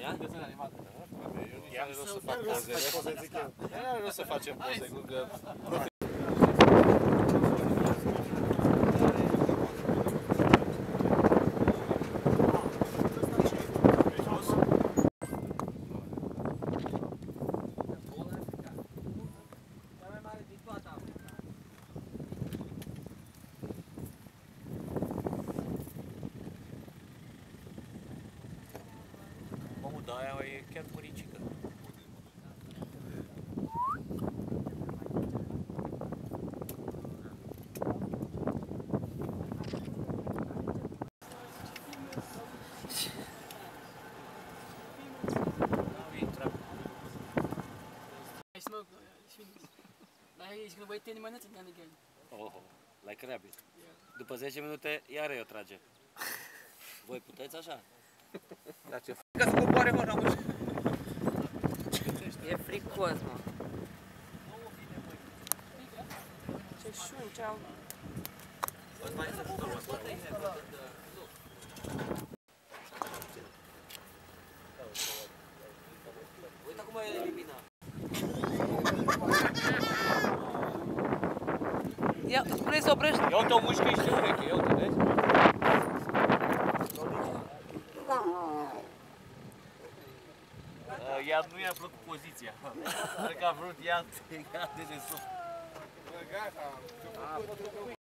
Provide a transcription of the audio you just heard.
Da? Desene animate. Nu o să fac poze, zic eu. Nu o să facem poze, că... Mamă, dar aia e chiar măricică. I smoke, but he's gonna wait 10 minutes and then again. Oh, like rabbit. Yeah. După 10 minute, iară eu trage. Voi puteți așa? Da, ce Ca să coboare, mă, n-am E fricos, mă. Ce șunci au. Uite cum e elimina. Ia, spune să oprești. Ia uite o mușcă și de ureche, ia uite, vezi? Ea nu i-a plăcut poziția. Cred că a vrut ea de desubt.